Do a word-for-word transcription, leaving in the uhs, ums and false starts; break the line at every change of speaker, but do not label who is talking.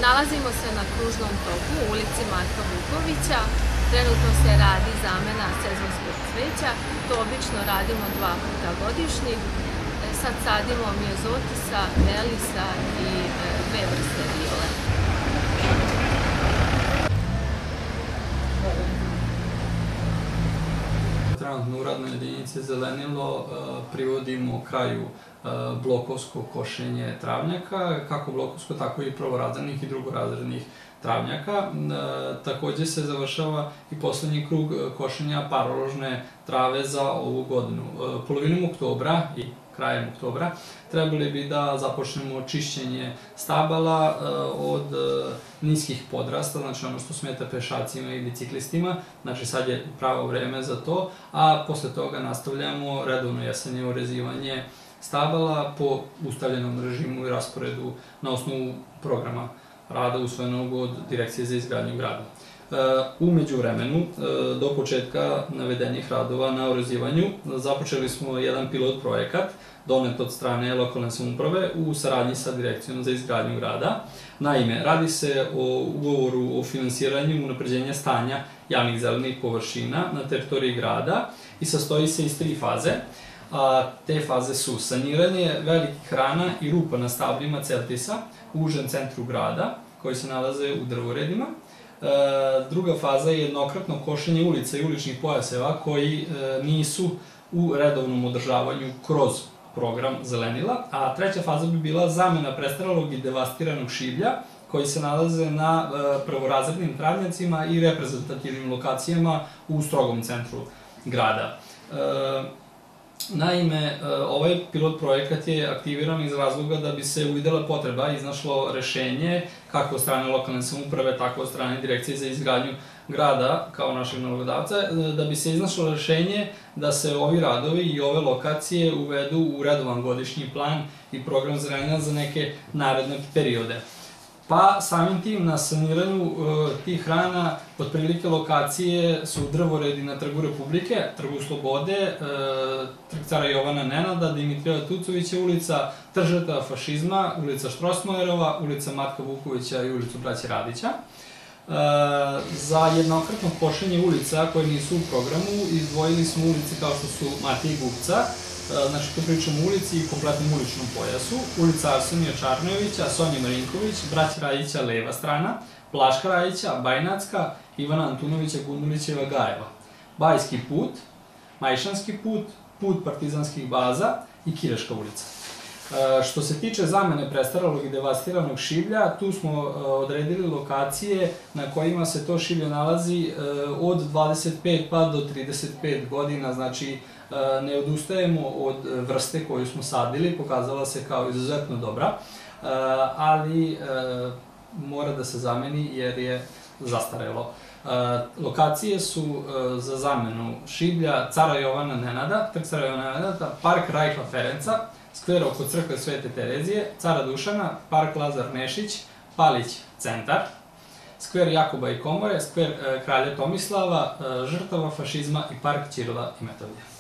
Nalazimo se na kružnom toku u ulici Matka Vukovića. Trenutno se radi zamena sezonskog cveća. To obično radimo dva puta godišnji. Sad sadimo miozotisa, melisa i dve vrste viole.
Trenutno u radnoj jedinici Zelenilo privodimo kraju blokovsko košenje travnjaka, kako blokovsko, tako i prvorazrednih i drugorazrednih travnjaka. Takođe se završava i poslednji krug košenja paroložne trave za ovu godinu. Polovinom oktobra i krajem oktobra trebali bi da započnemo čišćenje stabala od niskih podrasta, znači ono što smeta pešacima i biciklistima, znači sad je pravo vreme za to, a posle toga nastavljamo redovno jesenje urezivanje stabala po ustavljenom režimu i rasporedu na osnovu programa rada usvojenog od Direkcije za izgradnju grada. U međuvremenu, do početka navedenih radova na urezivanju, započeli smo jedan pilot projekat donet od strane lokalne samouprave u saradnji sa Direkcijom za izgradnju grada. Naime, radi se o ugovoru o finansiranju unapređenja stanja javnih zelenih površina na teritoriji grada i sastoji se iz tri faze. Te faze su saniranje velikih rana i rupa na stablima Celtisa u užem centru grada, koji se nalaze u drvoredima. Druga faza je jednokratno košenje ulica i uličnih pojaseva koji nisu u redovnom održavanju kroz program Zelenila, a treća faza bi bila zamena prestaralog i devastiranog šiblja koji se nalaze na prvorazrednim travnjacima i reprezentativnim lokacijama u strogom centru grada. Naime, ovaj pilot projekat je aktiviran iz razloga da bi se uvidela potreba i iznašlo rešenje kako od strane lokalne samouprave, tako od strane Direkcije za izgradnju grada kao našeg nalogodavca, da bi se iznašlo rešenje da se ovi radovi i ove lokacije uvedu u redovan godišnji plan i program Zelenila za neke naredne periode. Pa samim tim na saniranju tih rana otprilike lokacije su drvoredi na Trgu Republike, Trgu Slobode, Trg cara Jovana Nenada, Dimitrija Tucovića ulica, Trg žrtava fašizma, ulica Štrosmajerova, ulica Matka Vukovića i ulicu Braće Radića. Za jednokratno košenje ulica koje nisu u programu izdvojili smo ulici kao što su Matije Gupca, znači tu pričamo o ulici i kompletnom uličnom pojasu, ulica Arsenija Čarnojevića, Sonje Marinković, Braće Radića leva strana, Blaška Radića, Bajnacka, Ivana Antunovića, Gundulićeva, Gajeva, Bajski put, Majšanski put, put partizanskih baza i Kireška ulica. Što se tiče zamene prestaralog i devastiranog šiblja, tu smo odredili lokacije na kojima se to šiblje nalazi od dvadeset pet pa do trideset pet godina, znači ne odustajemo od vrste koju smo sadili, pokazala se kao izuzetno dobra, ali mora da se zameni jer je zastarelo. Lokacije su za zamenu šiblja Cara Jovana Nenada, Trg cara Jovana Nenada, Park Rajka Ferenca, skver oko crkve Svete Terezije, Cara Dušana, Park Lazar Nešić, Palić centar, skver Jakoba i Komore, skver Kralja Tomislava, žrtava fašizma i Park Ćirila i Metodija.